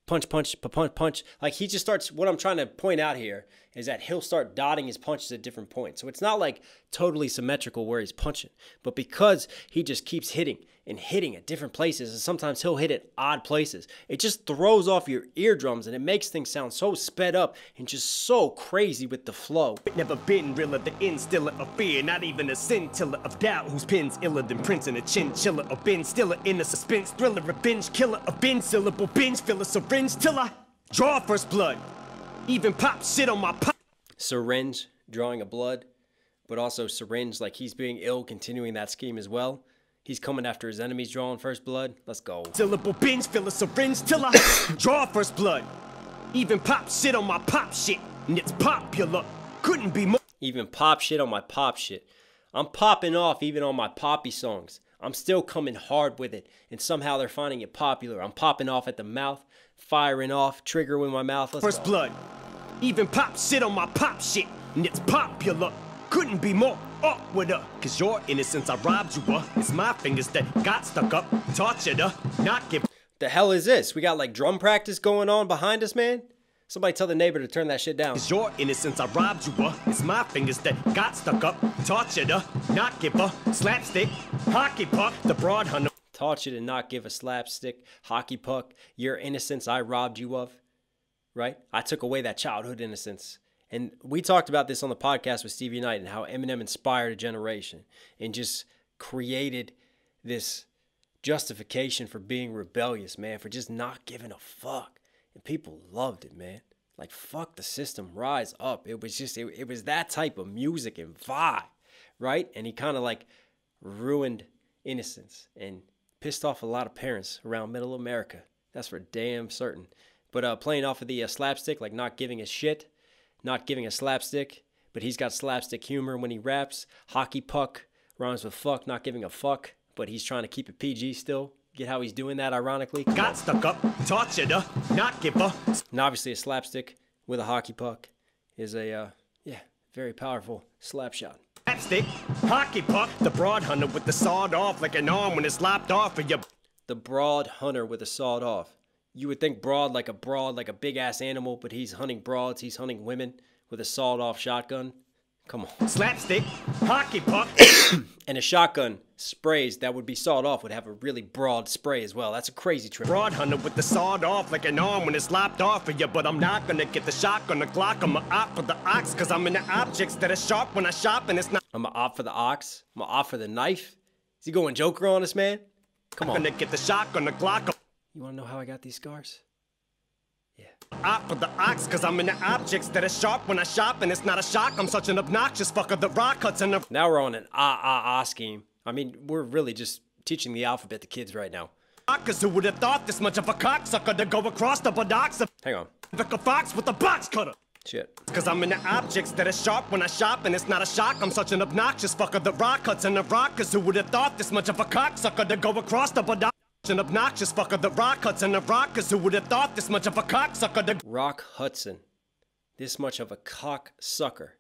punch, punch, punch, punch. Like he just starts, what I'm trying to point out here is that he'll start dotting his punches at different points. So it's not like totally symmetrical where he's punching, but because he just keeps hitting and hitting at different places, and sometimes he'll hit at odd places, it just throws off your eardrums and it makes things sound so sped up and just so crazy with the flow. Never been realer, the instiller of fear, not even a scintilla of doubt, whose pen's iller than Prince and a chinchilla, or Ben Stiller in a suspense thriller, revenge killer, a Ben syllable binge filler, syringe till I draw first blood, even pop shit on my pop. Syringe, drawing of blood, but also syringe, like he's being ill, continuing that scheme as well. He's coming after his enemies, drawing first blood. Let's go. Syllable binge filler, syringe till I draw first blood, even pop shit on my pop shit, and it's popular. Couldn't be more. Even pop shit on my pop shit. I'm popping off even on my poppy songs. I'm still coming hard with it, and somehow they're finding it popular. I'm popping off at the mouth, firing off, trigger with my mouth. Let's First go. blood, even pop shit on my pop shit, and it's popular. Couldn't be more up with her, cause your innocence I robbed you of. It's my fingers that got stuck up, tortured her, not give. The hell is this? We got like drum practice going on behind us, man? Somebody tell the neighbor to turn that shit down. Cause your innocence I robbed you of. It's my fingers that got stuck up, tortured her, not give her. Slapstick, hockey puck, the broad hunter. Taught you to not give a slapstick, hockey puck, your innocence I robbed you of, right? I took away that childhood innocence. And we talked about this on the podcast with Stevie Knight and how Eminem inspired a generation and just created this justification for being rebellious, man, for just not giving a fuck. And people loved it, man. Like, fuck the system, rise up. It was just, it, it was that type of music and vibe, right? And he kind of like ruined innocence and pissed off a lot of parents around middle America. That's for damn certain. But uh, playing off of the uh, slapstick, like not giving a shit, not giving a slapstick, but he's got slapstick humor when he raps. Hockey puck rhymes with fuck, not giving a fuck, but he's trying to keep it P G still. Get how he's doing that, ironically? Got stuck up, tortured her, not give her. And obviously a slapstick with a hockey puck is a, uh, yeah, very powerful slap shot. Slapstick, hockey puck, the broad hunter with the sawed off like an arm when it's lopped off of your. The broad hunter with a sawed off. You would think broad like a broad, like a big-ass animal, but he's hunting broads, he's hunting women with a sawed-off shotgun. Come on. Slapstick, hockey puck. And a shotgun sprays that would be sawed off would have a really broad spray as well. That's a crazy trick. Broad hunter with the sawed off like an arm when it's lopped off of you, but I'm not gonna get the shotgun, the Glock, I'm a op for the ox, cause I'm in the objects that are sharp when I shop and it's not. I'm a op for the ox. I'm a op for the knife. Is he going Joker on us, man? Come on. I'm gonna get the shotgun, the Glock. You wanna know how I got these scars? Yeah. Op for the ox, cause I'm in the objects that are sharp when I shop and it's not a shock. I'm such an obnoxious fucker, the rock cuts and the. Now we're on an ah ah ah scheme. I mean, we're really just teaching the alphabet to kids right now. Cause who would have thought this much of a cocksucker to go across the buttocks of. Hang on. Vicar Fox with the box cutter. Shit. Cause I'm in the objects that are sharp when I shop and it's not a shock. I'm such an obnoxious fucker, the rock cuts and the rockers who would have thought this much of a cocksucker to go across the buttocks. An obnoxious fucker, the rock cuts and the rockers who would have thought this much of a cocksucker to. Rock Hudson. This much of a cocksucker.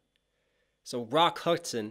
So Rock Hudson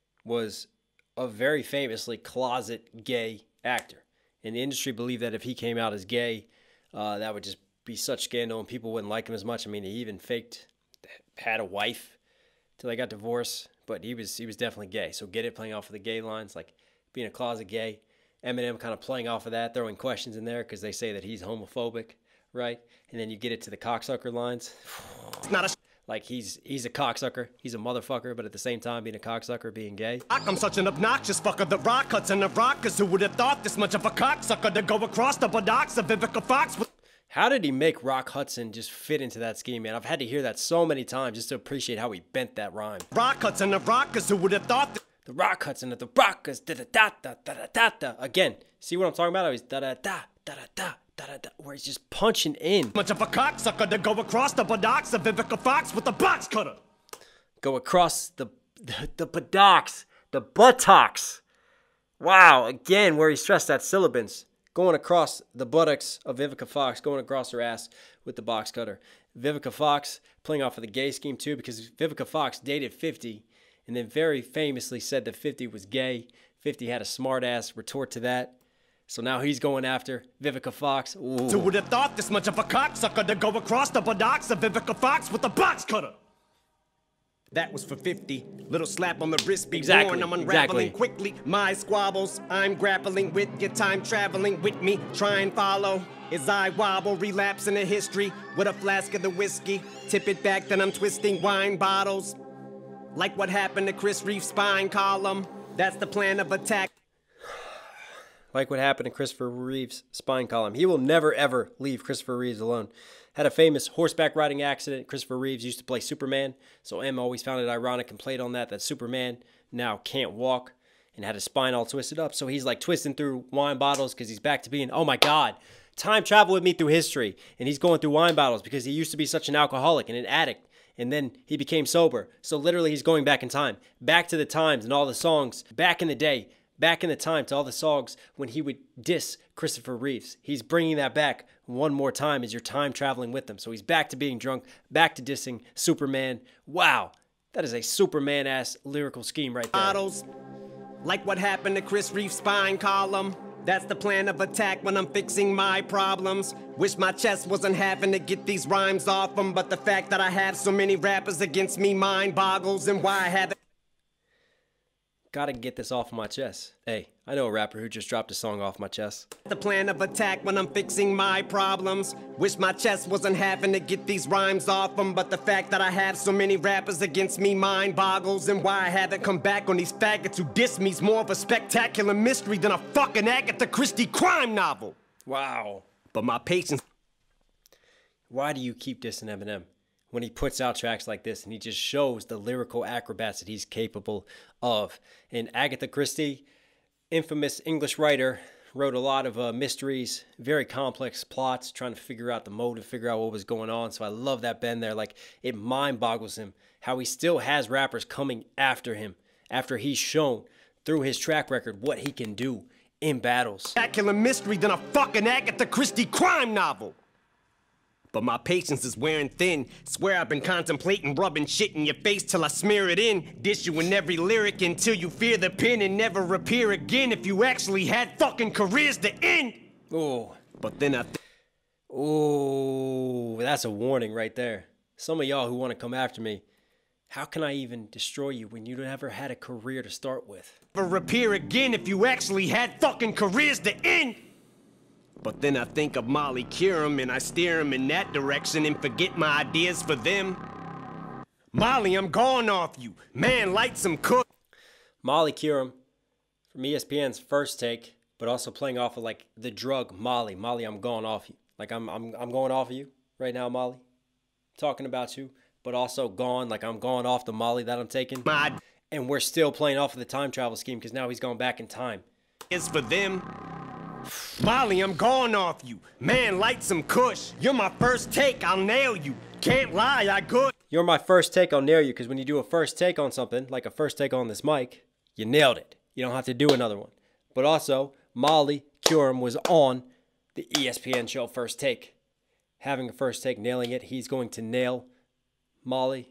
was a very famously closet gay actor. And the industry believed that if he came out as gay, uh, that would just be such scandal and people wouldn't like him as much. I mean, he even faked, had a wife till they got divorced, but he was he was definitely gay. So get it, playing off of the gay lines, like being a closet gay. Eminem kind of playing off of that, throwing questions in there because they say that he's homophobic, right? And then you get it to the cocksucker lines. It's not a. Like he's he's a cocksucker, he's a motherfucker, but at the same time being a cocksucker, being gay. I'm such an obnoxious fucker, the rock cuts and the rockers who would have thought this much of a cocksucker to go across the buttocks of Vivica Fox with. How did he make Rock Hudson just fit into that scheme, man? I've had to hear that so many times just to appreciate how he bent that rhyme. Rock cuts and the rockers who would have thought. The Rock Hudson and the rockers, da da da da da da da da. Again, see what I'm talking about? He's da da da da da da da da da, where he's just punching in. Much of a cocksucker to go across the buttocks of Vivica Fox with the box cutter. Go across the the, the buttocks, the buttocks. Wow, again, where he stressed that syllabus. Going across the buttocks of Vivica Fox, going across her ass with the box cutter. Vivica Fox playing off of the gay scheme too, because Vivica Fox dated fifty. And then very famously said that fifty was gay. fifty had a smart ass retort to that. So now he's going after Vivica Fox. Ooh. Who would have thought this much of a cocksucker to go across the buttocks of Vivica Fox with a box cutter? That was for fifty. Little slap on the wrist be Exactly, worn. I'm unraveling exactly. quickly. My squabbles, I'm grappling with your time traveling with me. Try and follow as I wobble, relapse into history with a flask of the whiskey. Tip it back, then I'm twisting wine bottles. Like what happened to Chris Reeve's spine column. That's the plan of attack. Like what happened to Christopher Reeve's spine column. He will never, ever leave Christopher Reeves alone. Had a famous horseback riding accident. Christopher Reeves used to play Superman, so M always found it ironic and played on that, that Superman now can't walk and had his spine all twisted up. So he's like twisting through wine bottles because he's back to being, oh my God, time travel with me through history. And he's going through wine bottles because he used to be such an alcoholic and an addict. And then he became sober. So literally he's going back in time. Back to the times and all the songs back in the day. Back in the time to all the songs when he would diss Christopher Reeves. He's bringing that back one more time as you're time traveling with him. So he's back to being drunk, back to dissing Superman. Wow, that is a Superman-ass lyrical scheme right there. Bottles. Like what happened to Chris Reeve's spine column. That's the plan of attack when I'm fixing my problems. Wish my chest wasn't having to get these rhymes off them, but the fact that I have so many rappers against me mind boggles, and why I haven't. Gotta get this off my chest. Hey, I know a rapper who just dropped a song off my chest. The plan of attack when I'm fixing my problems. Wish my chest wasn't having to get these rhymes off them, but the fact that I have so many rappers against me mind boggles, and why I haven't come back on these faggots who diss me's more of a spectacular mystery than a fucking Agatha Christie crime novel. Wow. But my patience. Why do you keep dissing Eminem when he puts out tracks like this and he just shows the lyrical acrobats that he's capable of? And Agatha Christie, infamous English writer, wrote a lot of uh, mysteries, very complex plots, trying to figure out the motive, figure out what was going on. So I love that Ben there. Like, it mind boggles him how he still has rappers coming after him after he's shown through his track record what he can do in battles. Spectacular mystery than a fucking Agatha Christie crime novel. But my patience is wearing thin. Swear I've been contemplating rubbing shit in your face till I smear it in. Dish you in every lyric until you fear the pen and never appear again if you actually had fucking careers to end. Oh. But then I th Oh, that's a warning right there. Some of y'all who want to come after me, how can I even destroy you when you never had a career to start with? Never appear again if you actually had fucking careers to end. But then I think of Molly Curum and I steer him in that direction and forget my ideas for them. Molly, I'm gone off you. Man, light some cook. Molly Curum from E S P N's First Take, but also playing off of like the drug Molly. Molly, I'm gone off you. Like I'm I'm I'm going off of you right now, Molly. Talking about you, but also gone. Like I'm going off the Molly that I'm taking. My and we're still playing off of the time travel scheme because now he's going back in time. Is for them. Molly, I'm gone off you. Man, light some kush. You're my first take, I'll nail you. Can't lie, I good. You're my first take, I'll nail you, because when you do a first take on something, like a first take on this mic, you nailed it. You don't have to do another one. But also, Molly Curum was on the E S P N show First Take. Having a first take, nailing it, he's going to nail Molly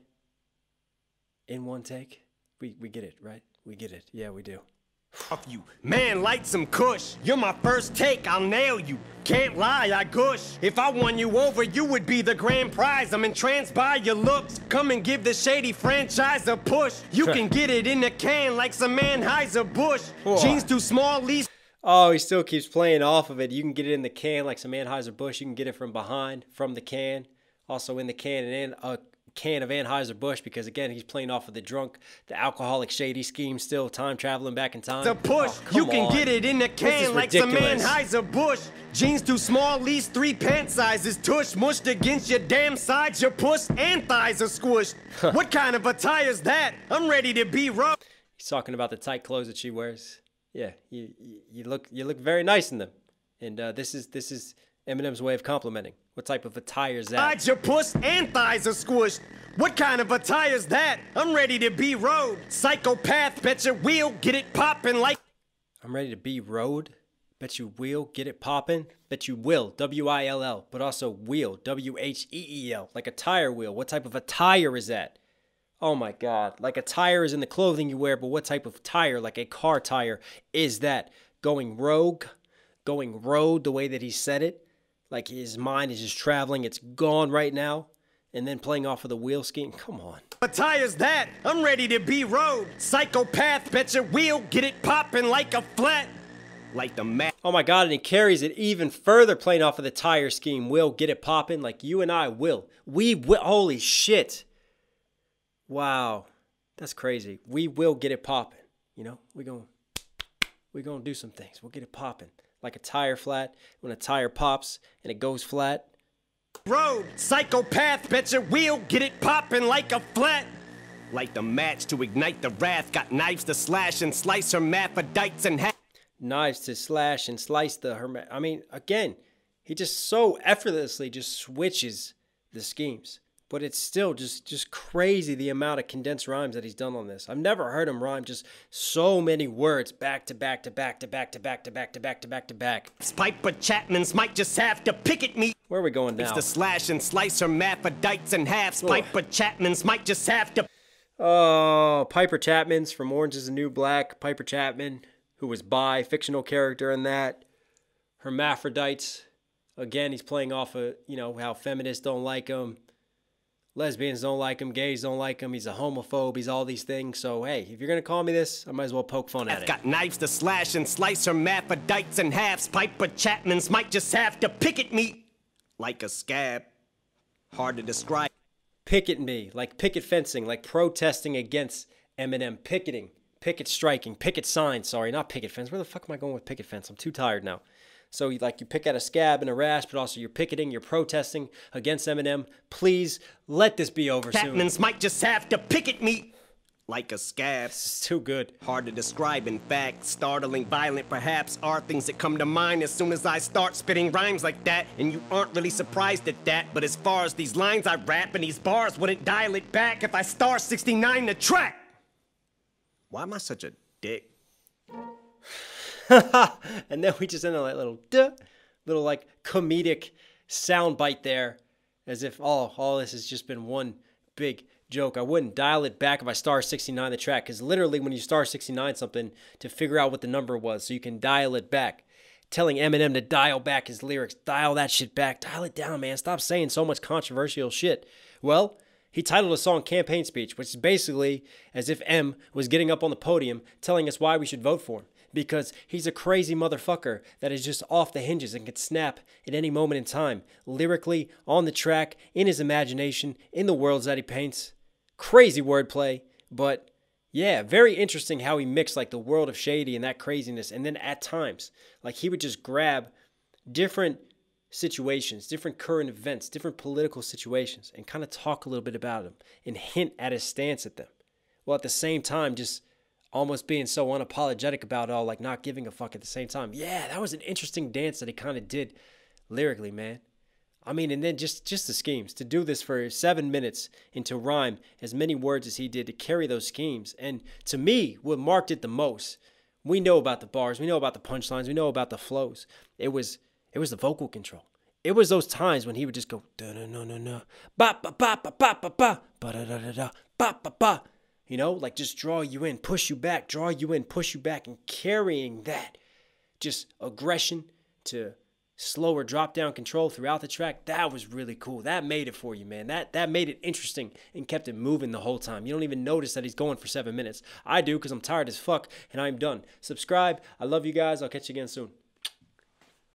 in one take. We, we get it, right? We get it. Yeah, we do. Off you. Man, light some kush. You're my first take, I'll nail you. Can't lie, I gush. If I won you over, you would be the grand prize. I'm entranced by your looks. Come and give the shady franchise a push. You can get it in a can like some Anheuser-Busch. Jeans too small, least. Oh, he still keeps playing off of it. You can get it in the can like some Anheuser-Busch. You can get it from behind, from the can. Also in the can and a can of Anheuser-Busch, because again, he's playing off of the drunk, the alcoholic shady scheme, still time traveling back in time. The push, oh, you can on. get it in the can like some Anheuser-Busch. Jeans too small, least three pant sizes. Tush mushed against your damn sides. Your puss and thighs are squished. What kind of attire's that? I'm ready to be rough. He's talking about the tight clothes that she wears. Yeah, you you, you look you look very nice in them, and uh, this is this is Eminem's way of complimenting. What type of attire is that? Sides, your puss and thighs are squished. What kind of attire's that? I'm ready to be road. Psychopath, bet you will get it poppin' like. I'm ready to be road. Bet you will get it poppin'. Bet you will, W I L L, but also wheel, W H E E L, like a tire wheel. What type of attire is that? Oh my God, like a tire is in the clothing you wear, but what type of tire, like a car tire, is that? Going rogue, going road the way that he said it. Like his mind is just traveling. It's gone right now. And then playing off of the wheel scheme. Come on. What tire's that? I'm ready to be road. Psychopath, bet your wheel, get it popping like a flat. Like the mat. Oh my God, and he carries it even further playing off of the tire scheme. Will, get it popping like you and I will. We will. Holy shit. Wow. That's crazy. We will get it popping. You know, we're going we're gonna do some things. We'll get it popping. Like a tire flat. When a tire pops and it goes flat. Road, psychopath, bet your wheel, get it popping like a flat. Like the match to ignite the wrath, got knives to slash and slice hermaphrodites in half. Knives to slash and slice the herma. I mean, again, he just so effortlessly just switches the schemes. But it's still just, just crazy the amount of condensed rhymes that he's done on this. I've never heard him rhyme just so many words back to back to back to back to back to back to back to back to back. Piper Chapman's might just have to pick at me. Where are we going now? It's the slash and slice hermaphrodites in half. Piper Chapman's might just have to. Oh, Piper Chapman's from Orange is the New Black. Piper Chapman, who was bi, fictional character in that. Hermaphrodites. Again, he's playing off of, you know, how feminists don't like him. Lesbians don't like him. Gays don't like him. He's a homophobe. He's all these things. So, hey, if you're going to call me this, I might as well poke fun at I've it. got knives to slash and slice hermaphrodites in halves. Piper Chapman's might just have to pick at me like a scab. Hard to describe. Picket me, like picket fencing, like protesting against Eminem. Picketing, picket striking, picket signs. Sorry, not picket fence. Where the fuck am I going with picket fence? I'm too tired now. So you, like you pick at a scab and a rash, but also you're picketing, you're protesting against Eminem. Please let this be over soon. Chapman's might just have to pick at me like a scab. This is too good. Hard to describe, in fact. Startling, violent, perhaps, are things that come to mind as soon as I start spitting rhymes like that. And you aren't really surprised at that. But as far as these lines I rap and these bars wouldn't dial it back if I star sixty-nine the track. Why am I such a dick? And then we just end on that little duh, little like comedic sound bite there, as if oh, all this has just been one big joke. I wouldn't dial it back if I star sixty-nine the track, because literally when you star sixty-nine something to figure out what the number was so you can dial it back. Telling Eminem to dial back his lyrics, dial that shit back, dial it down, man. Stop saying so much controversial shit. Well, he titled a song Campaign Speech, which is basically as if M was getting up on the podium telling us why we should vote for him. Because he's a crazy motherfucker that is just off the hinges and can snap at any moment in time. Lyrically, on the track, in his imagination, in the worlds that he paints. Crazy wordplay, but yeah, very interesting how he mixed like the world of Shady and that craziness. And then at times, like he would just grab different situations, different current events, different political situations and kind of talk a little bit about them and hint at his stance at them. While at the same time, just almost being so unapologetic about it all, like not giving a fuck at the same time. Yeah, that was an interesting dance that he kind of did lyrically, man. I mean, and then just, just the schemes. To do this for seven minutes and to rhyme as many words as he did, to carry those schemes. And to me, what marked it the most, we know about the bars, we know about the punchlines, we know about the flows. It was it was the vocal control. It was those times when he would just go, da-da-na-na-na, ba-ba-ba-ba-ba-ba-ba, ba-da-da-da-da, ba-ba-ba. You know, like just draw you in, push you back, draw you in, push you back, and carrying that just aggression to slower drop down control throughout the track. That was really cool. That made it for you, man. That that made it interesting and kept it moving the whole time. You don't even notice that he's going for seven minutes. I do because I'm tired as fuck and I'm done. Subscribe. I love you guys. I'll catch you again soon.